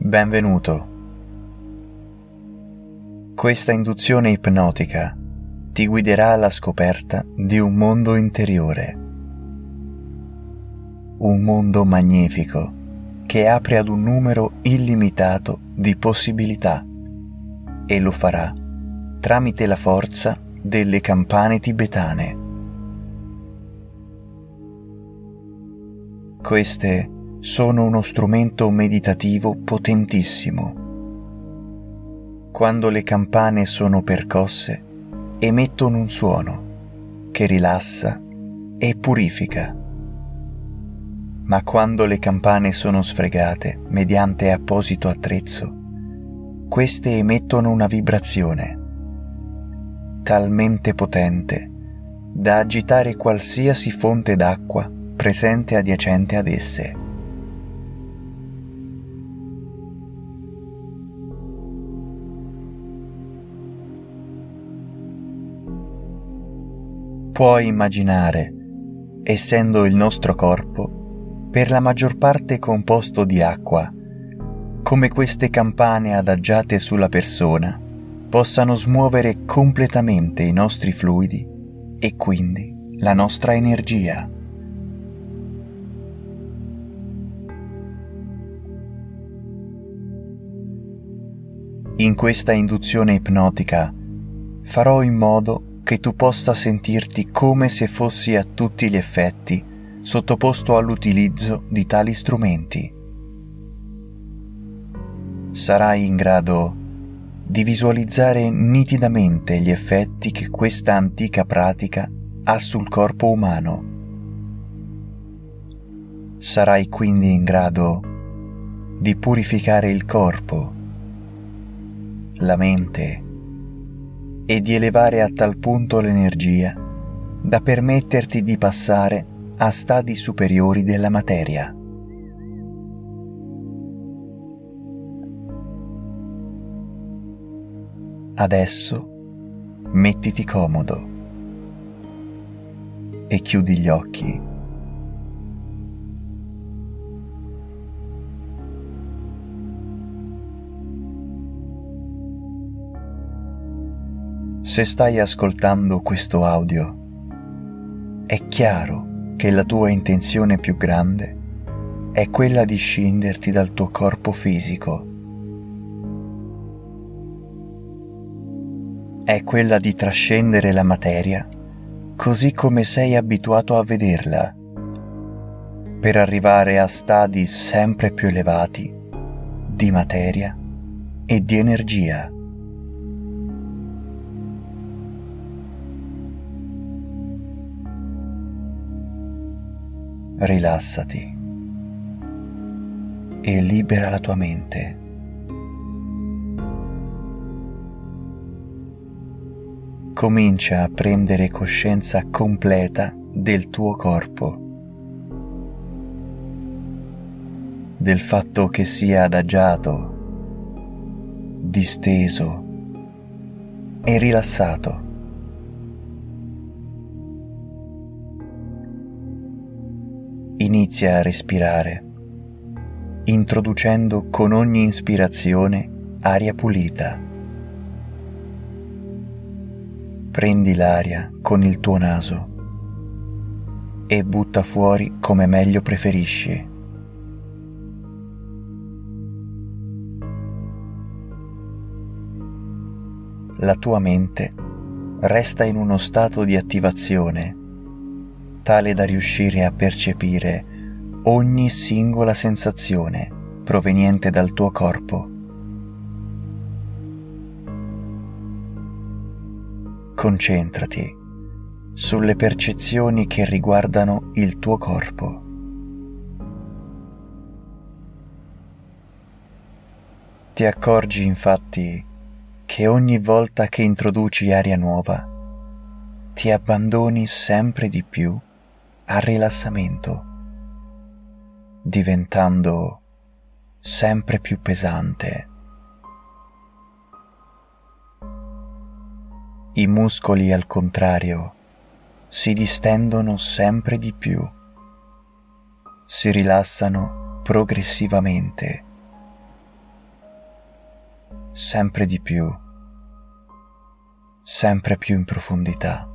Benvenuto. Questa induzione ipnotica ti guiderà alla scoperta di un mondo interiore. Un mondo magnifico che apre ad un numero illimitato di possibilità e lo farà tramite la forza delle campane tibetane. Queste sono uno strumento meditativo potentissimo. Quando le campane sono percosse, emettono un suono che rilassa e purifica. Ma quando le campane sono sfregate mediante apposito attrezzo, queste emettono una vibrazione talmente potente da agitare qualsiasi fonte d'acqua presente adiacente ad esse. Puoi immaginare, essendo il nostro corpo per la maggior parte composto di acqua, come queste campane adagiate sulla persona possano smuovere completamente i nostri fluidi e quindi la nostra energia. In questa induzione ipnotica farò in modo che tu possa sentirti come se fossi a tutti gli effetti sottoposto all'utilizzo di tali strumenti. Sarai in grado di visualizzare nitidamente gli effetti che questa antica pratica ha sul corpo umano. Sarai quindi in grado di purificare il corpo, la mente e di elevare a tal punto l'energia da permetterti di passare a stadi superiori della materia. Adesso mettiti comodo e chiudi gli occhi. Se stai ascoltando questo audio, è chiaro che la tua intenzione più grande è quella di scinderti dal tuo corpo fisico. È quella di trascendere la materia così come sei abituato a vederla, per arrivare a stadi sempre più elevati di materia e di energia. Rilassati e libera la tua mente. Comincia a prendere coscienza completa del tuo corpo, del fatto che sia adagiato, disteso e rilassato. Inizia a respirare, introducendo con ogni ispirazione aria pulita. Prendi l'aria con il tuo naso e butta fuori come meglio preferisci. La tua mente resta in uno stato di attivazione tale da riuscire a percepire ogni singola sensazione proveniente dal tuo corpo. Concentrati sulle percezioni che riguardano il tuo corpo. Ti accorgi infatti che ogni volta che introduci aria nuova, ti abbandoni sempre di più al rilassamento, diventando sempre più pesante. I muscoli, al contrario, si distendono sempre di più, si rilassano progressivamente sempre di più, sempre più in profondità.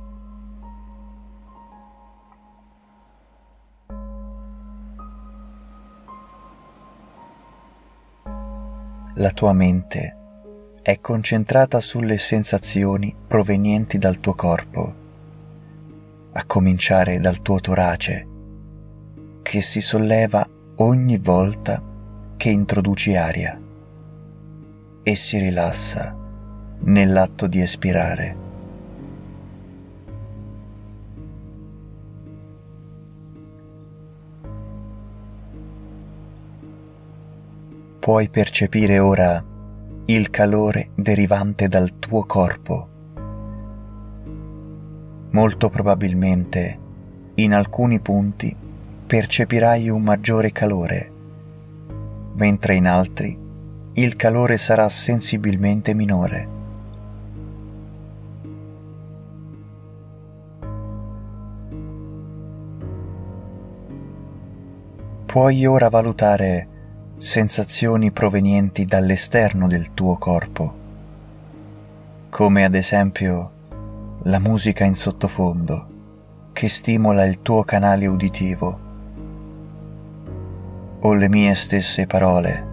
La tua mente è concentrata sulle sensazioni provenienti dal tuo corpo, a cominciare dal tuo torace, che si solleva ogni volta che introduci aria e si rilassa nell'atto di espirare. Puoi percepire ora il calore derivante dal tuo corpo. Molto probabilmente, in alcuni punti, percepirai un maggiore calore, mentre in altri il calore sarà sensibilmente minore. Puoi ora valutare sensazioni provenienti dall'esterno del tuo corpo, come ad esempio la musica in sottofondo che stimola il tuo canale uditivo, o le mie stesse parole.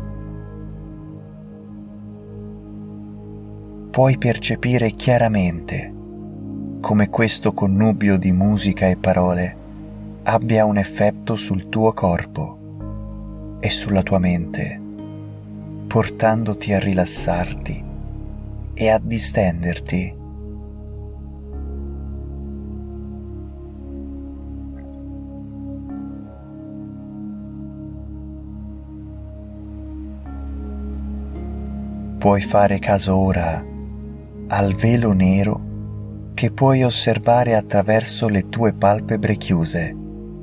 Puoi percepire chiaramente come questo connubio di musica e parole abbia un effetto sul tuo corpo e sulla tua mente, portandoti a rilassarti e a distenderti. Puoi fare caso ora al velo nero che puoi osservare attraverso le tue palpebre chiuse.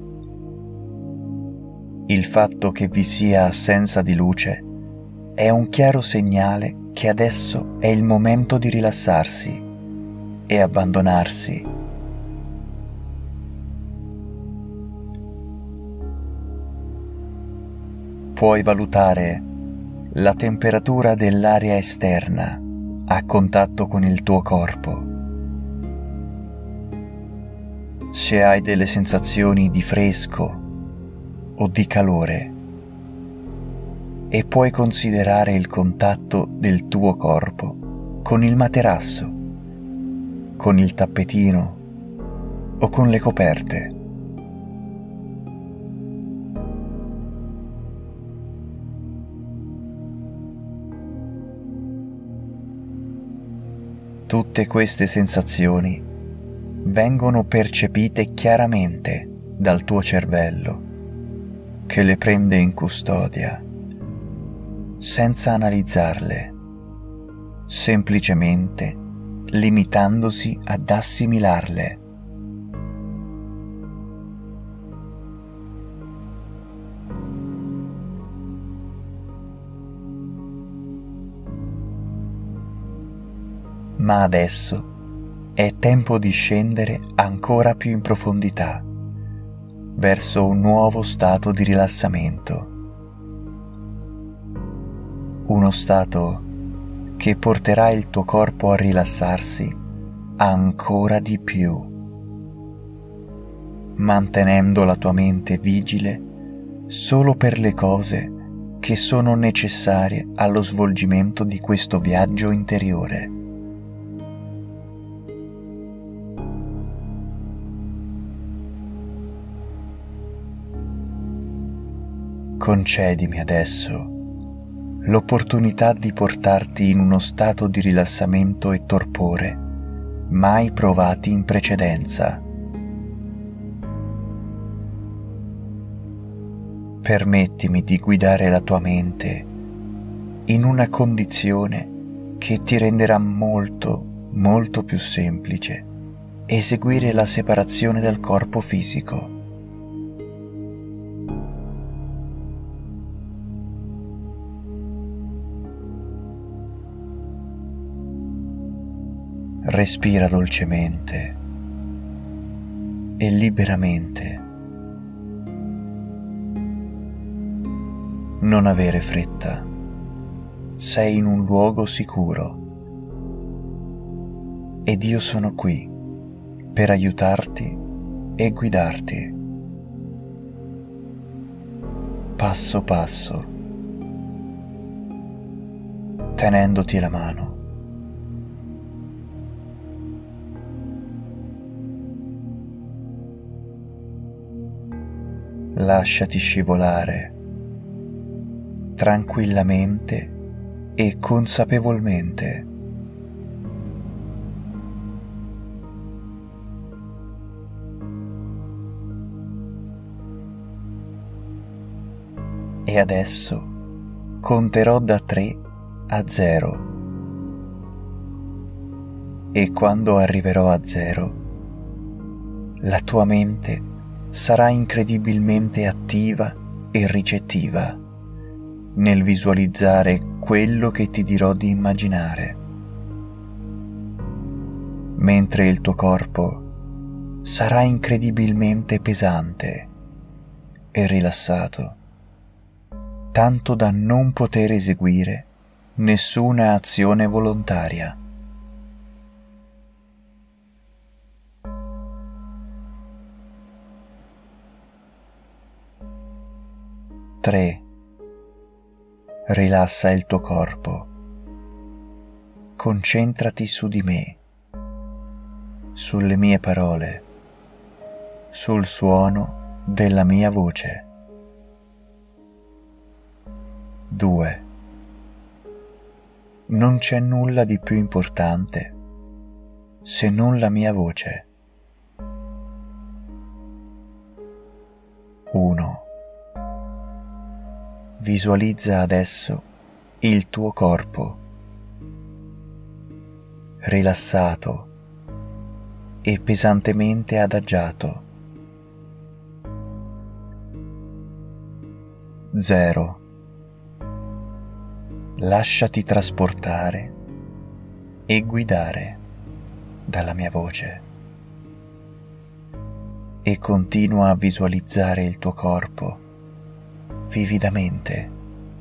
Il fatto che vi sia assenza di luce è un chiaro segnale che adesso è il momento di rilassarsi e abbandonarsi. Puoi valutare la temperatura dell'aria esterna a contatto con il tuo corpo. Se hai delle sensazioni di fresco o di calore, e puoi considerare il contatto del tuo corpo con il materasso, con il tappetino o con le coperte. Tutte queste sensazioni vengono percepite chiaramente dal tuo cervello, che le prende in custodia, senza analizzarle, semplicemente limitandosi ad assimilarle. Ma adesso è tempo di scendere ancora più in profondità, verso un nuovo stato di rilassamento. Uno stato che porterà il tuo corpo a rilassarsi ancora di più, mantenendo la tua mente vigile solo per le cose che sono necessarie allo svolgimento di questo viaggio interiore. Concedimi adesso l'opportunità di portarti in uno stato di rilassamento e torpore mai provati in precedenza. Permettimi di guidare la tua mente in una condizione che ti renderà molto più semplice eseguire la separazione dal corpo fisico. Respira dolcemente e liberamente. Non avere fretta. sei in un luogo sicuro ed io sono qui per aiutarti e guidarti passo passo, tenendoti la mano. Lasciati scivolare tranquillamente e consapevolmente. E adesso conterò da 3 a 0 e quando arriverò a 0 la tua mente sarà incredibilmente attiva e ricettiva nel visualizzare quello che ti dirò di immaginare, mentre il tuo corpo sarà incredibilmente pesante e rilassato, tanto da non poter eseguire nessuna azione volontaria. Tre. Rilassa il tuo corpo. Concentrati su di me, sulle mie parole, sul suono della mia voce. 2. Non c'è nulla di più importante se non la mia voce. 1. Visualizza adesso il tuo corpo rilassato e pesantemente adagiato. 0. Lasciati trasportare e guidare dalla mia voce e continua a visualizzare il tuo corpo vividamente.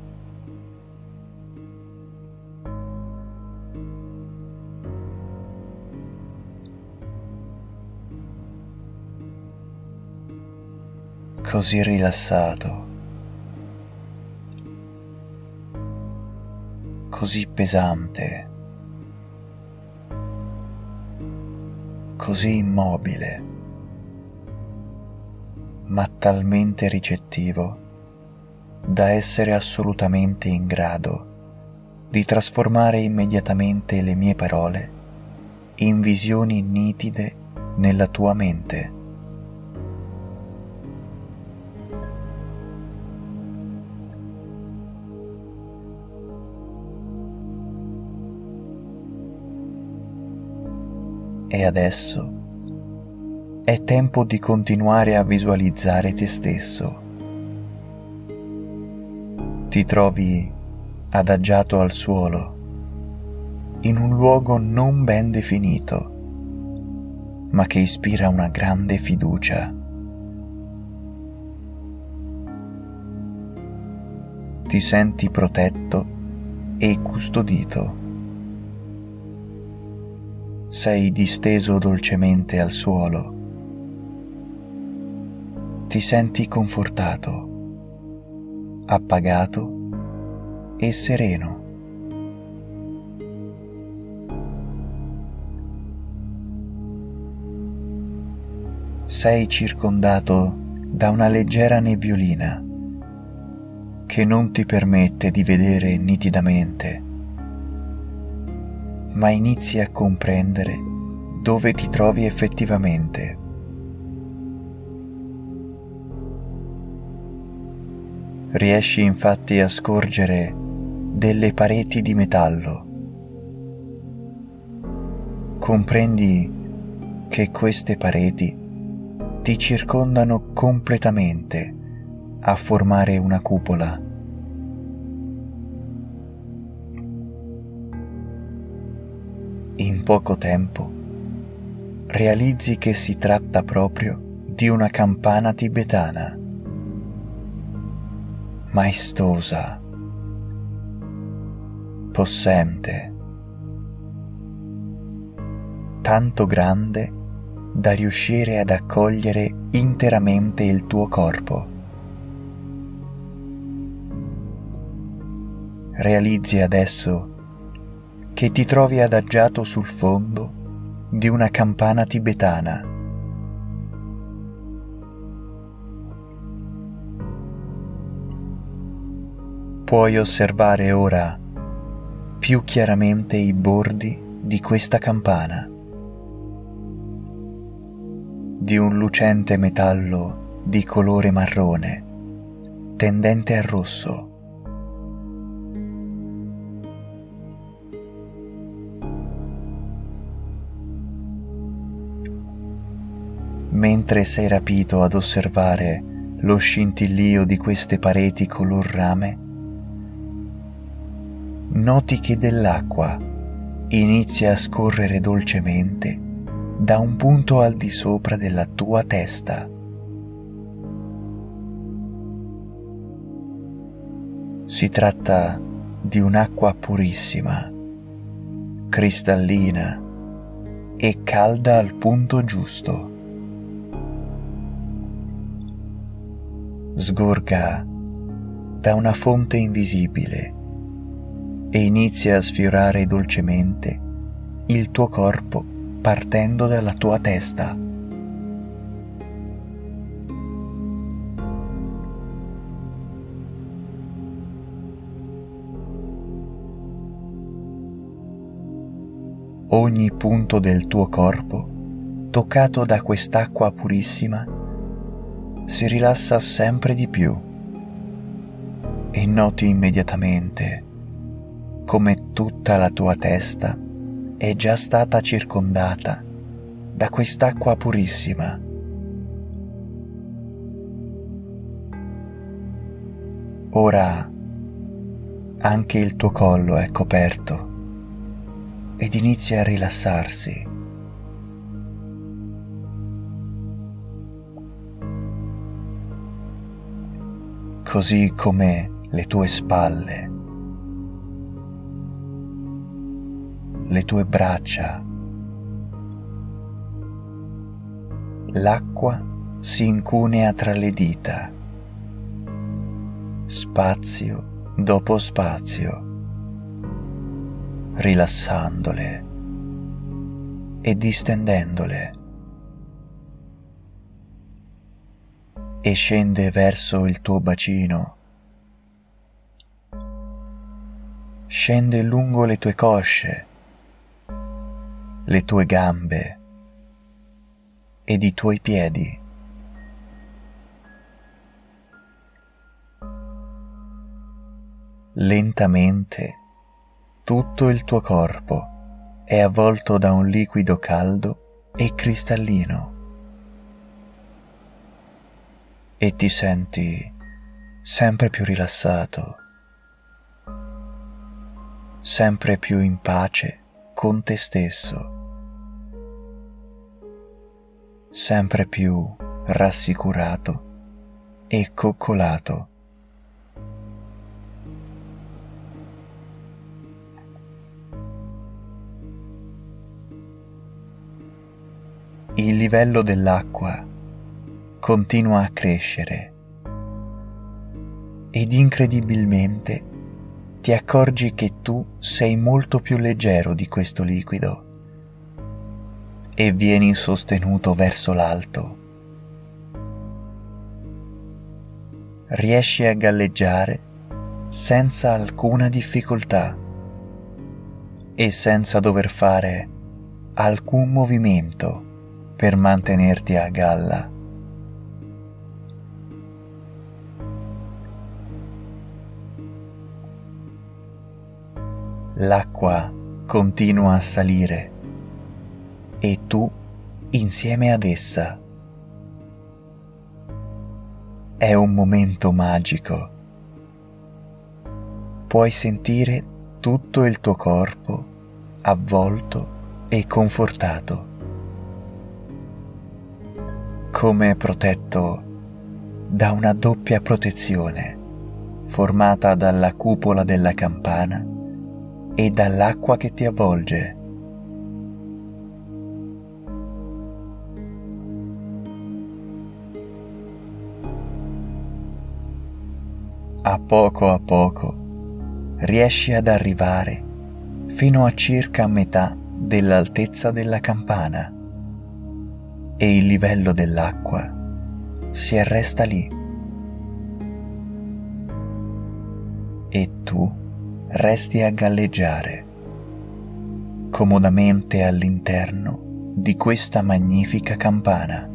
Così rilassato, così pesante, così immobile, ma talmente ricettivo da essere assolutamente in grado di trasformare immediatamente le mie parole in visioni nitide nella tua mente. E adesso è tempo di continuare a visualizzare te stesso. Ti trovi adagiato al suolo, in un luogo non ben definito, ma che ispira una grande fiducia. Ti senti protetto e custodito. Sei disteso dolcemente al suolo. Ti senti confortato, appagato e sereno. Sei circondato da una leggera nebbiolina che non ti permette di vedere nitidamente, ma inizi a comprendere dove ti trovi effettivamente. Riesci infatti a scorgere delle pareti di metallo. Comprendi che queste pareti ti circondano completamente a formare una cupola. In poco tempo realizzi che si tratta proprio di una campana tibetana, maestosa, possente, tanto grande da riuscire ad accogliere interamente il tuo corpo. Realizzi adesso che ti trovi adagiato sul fondo di una campana tibetana. Puoi osservare ora più chiaramente i bordi di questa campana, di un lucente metallo di colore marrone, tendente al rosso. Mentre sei rapito ad osservare lo scintillio di queste pareti color rame, noti che dell'acqua inizia a scorrere dolcemente da un punto al di sopra della tua testa. Si tratta di un'acqua purissima, cristallina e calda al punto giusto. Sgorga da una fonte invisibile e inizia a sfiorare dolcemente il tuo corpo partendo dalla tua testa. Ogni punto del tuo corpo, toccato da quest'acqua purissima, si rilassa sempre di più e noti immediatamente come tutta la tua testa è già stata circondata da quest'acqua purissima. Ora anche il tuo collo è coperto ed inizia a rilassarsi. Così come le tue spalle, le tue braccia. L'acqua si incunea tra le dita, spazio dopo spazio, rilassandole e distendendole, e scende verso il tuo bacino, scende lungo le tue cosce, le tue gambe ed i tuoi piedi. Lentamente tutto il tuo corpo è avvolto da un liquido caldo e cristallino e ti senti sempre più rilassato, sempre più in pace con te stesso, sempre più rassicurato e coccolato. Il livello dell'acqua continua a crescere ed incredibilmente ti accorgi che tu sei molto più leggero di questo liquido e vieni sostenuto verso l'alto. Riesci a galleggiare senza alcuna difficoltà e senza dover fare alcun movimento per mantenerti a galla. L'acqua continua a salire e tu insieme ad essa. È un momento magico. Puoi sentire tutto il tuo corpo avvolto e confortato, come protetto da una doppia protezione formata dalla cupola della campana e dall'acqua che ti avvolge. A poco riesci ad arrivare fino a circa metà dell'altezza della campana e il livello dell'acqua si arresta lì e tu resti a galleggiare comodamente all'interno di questa magnifica campana.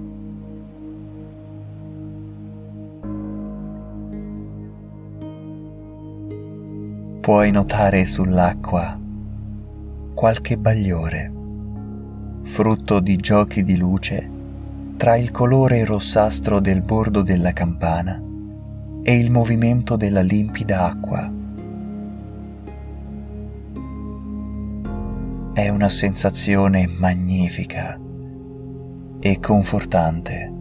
Puoi notare sull'acqua qualche bagliore, frutto di giochi di luce tra il colore rossastro del bordo della campana e il movimento della limpida acqua. È una sensazione magnifica e confortante.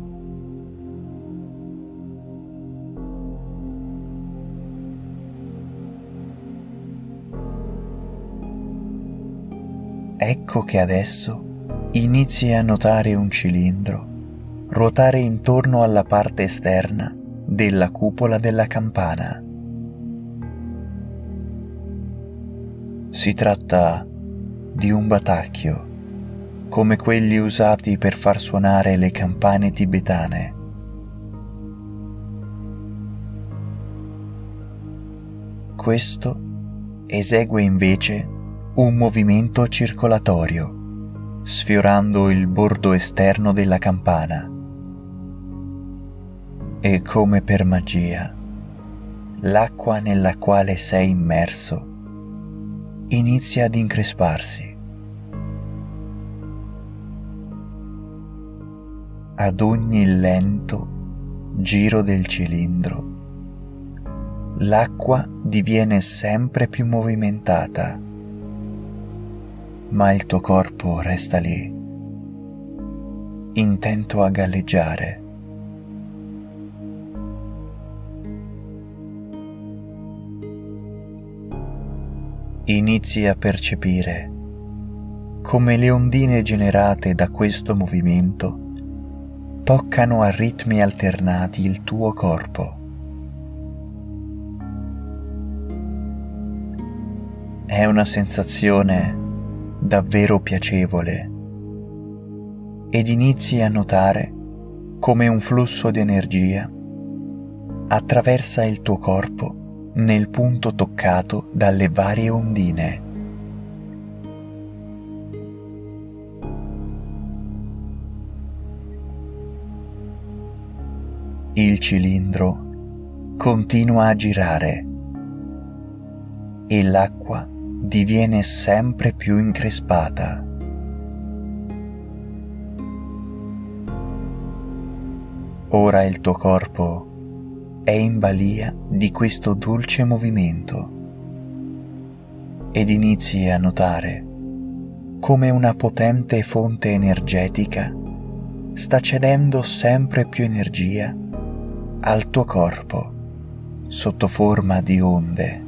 Ecco che adesso inizi a notare un cilindro ruotare intorno alla parte esterna della cupola della campana. Si tratta di un batacchio, come quelli usati per far suonare le campane tibetane. Questo esegue invece un movimento circolatorio, sfiorando il bordo esterno della campana. E come per magia, l'acqua nella quale sei immerso inizia ad incresparsi. Ad ogni lento giro del cilindro, l'acqua diviene sempre più movimentata, ma il tuo corpo resta lì, intento a galleggiare. Inizi a percepire come le ondine generate da questo movimento toccano a ritmi alternati il tuo corpo. È una sensazione davvero piacevole ed inizi a notare come un flusso di energia attraversa il tuo corpo nel punto toccato dalle varie ondine. Il cilindro continua a girare e l'acqua diviene sempre più increspata. Ora il tuo corpo è in balia di questo dolce movimento ed inizi a notare come una potente fonte energetica sta cedendo sempre più energia al tuo corpo sotto forma di onde.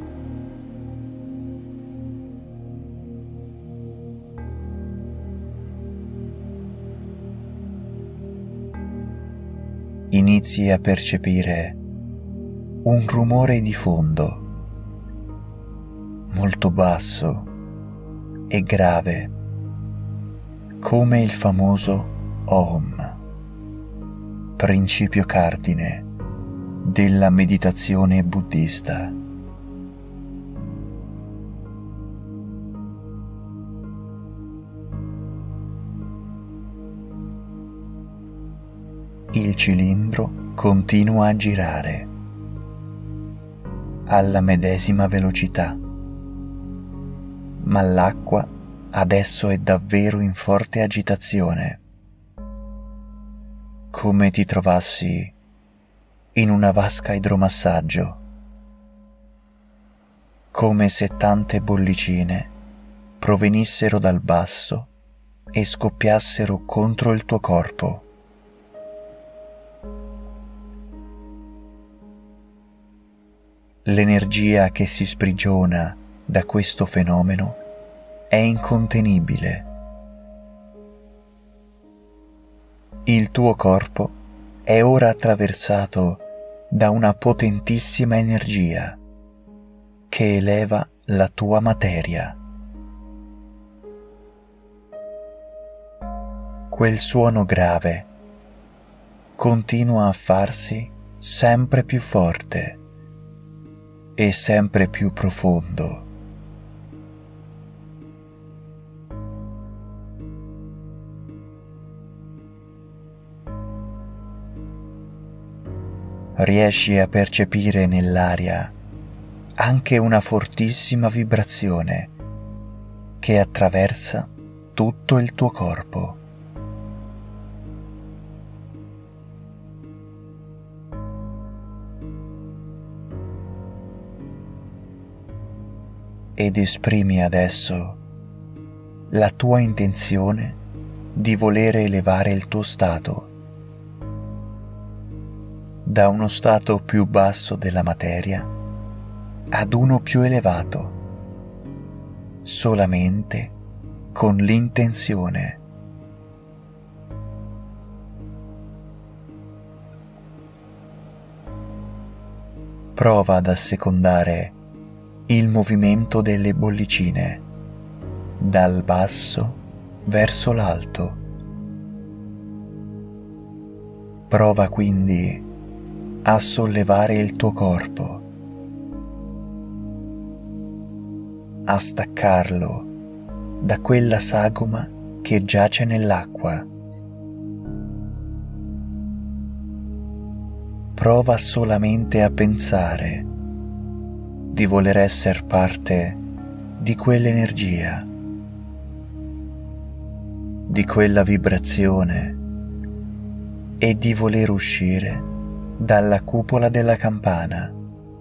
Inizi a percepire un rumore di fondo, molto basso e grave, come il famoso Om, principio cardine della meditazione buddista. Il cilindro continua a girare alla medesima velocità, ma l'acqua adesso è davvero in forte agitazione, come ti trovassi in una vasca idromassaggio, come se tante bollicine provenissero dal basso e scoppiassero contro il tuo corpo. L'energia che si sprigiona da questo fenomeno è incontenibile. Il tuo corpo è ora attraversato da una potentissima energia che eleva la tua materia. Quel suono grave continua a farsi sempre più forte e sempre più profondo. Riesci a percepire nell'aria anche una fortissima vibrazione che attraversa tutto il tuo corpo. Ed esprimi adesso la tua intenzione di volere elevare il tuo stato da uno stato più basso della materia ad uno più elevato, solamente con l'intenzione. Prova ad assecondare il movimento delle bollicine dal basso verso l'alto. Prova quindi a sollevare il tuo corpo, a staccarlo da quella sagoma che giace nell'acqua. Prova solamente a pensare di voler essere parte di quell'energia, di quella vibrazione e di voler uscire dalla cupola della campana.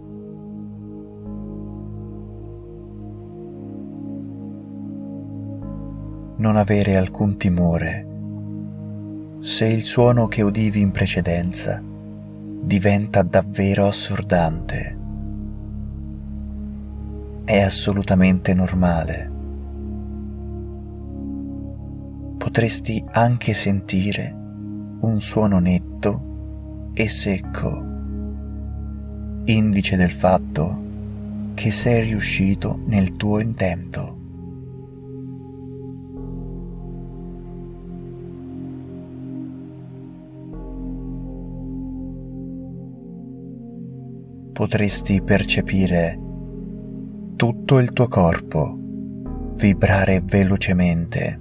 Non avere alcun timore se il suono che udivi in precedenza diventa davvero assordante. È assolutamente normale. Potresti anche sentire un suono netto e secco, indice del fatto che sei riuscito nel tuo intento. Potresti percepire tutto il tuo corpo vibrare velocemente.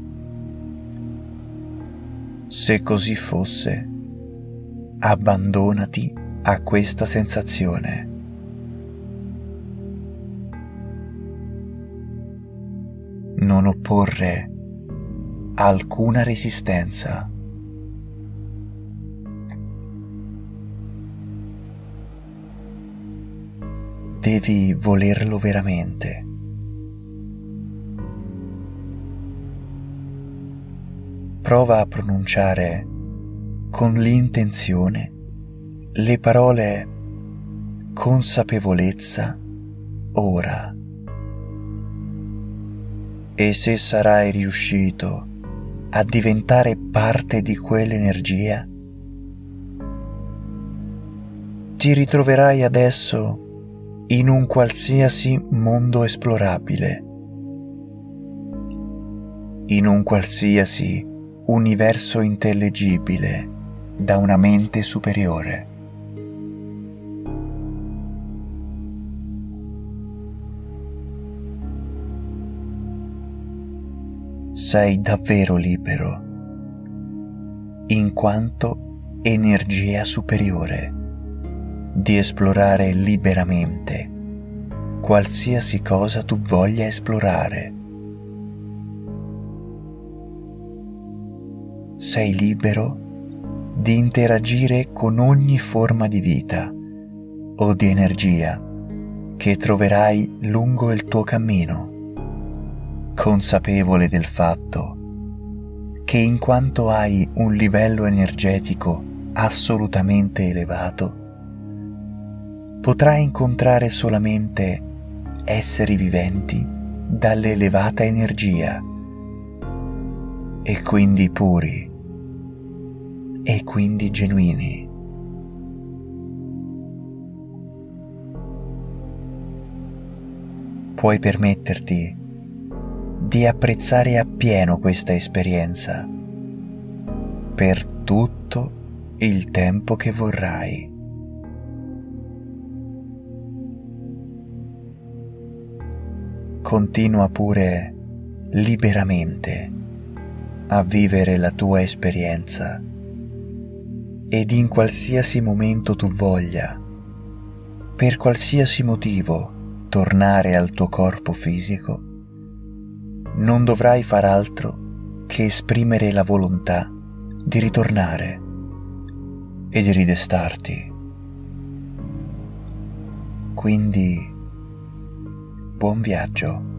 Se così fosse, abbandonati a questa sensazione. Non opporre alcuna resistenza. Devi volerlo veramente. Prova a pronunciare con l'intenzione le parole consapevolezza ora. E se sarai riuscito a diventare parte di quell'energia, ti ritroverai adesso in un qualsiasi mondo esplorabile, in un qualsiasi universo intellegibile da una mente superiore. Sei davvero libero, in quanto energia superiore, di esplorare liberamente qualsiasi cosa tu voglia esplorare. Sei libero di interagire con ogni forma di vita o di energia che troverai lungo il tuo cammino, consapevole del fatto che in quanto hai un livello energetico assolutamente elevato, potrai incontrare solamente esseri viventi dall'elevata energia e quindi puri e quindi genuini. Puoi permetterti di apprezzare appieno questa esperienza per tutto il tempo che vorrai. Continua pure liberamente a vivere la tua esperienza ed in qualsiasi momento tu voglia, per qualsiasi motivo, tornare al tuo corpo fisico, non dovrai far altro che esprimere la volontà di ritornare e di ridestarti. Quindi, buon viaggio.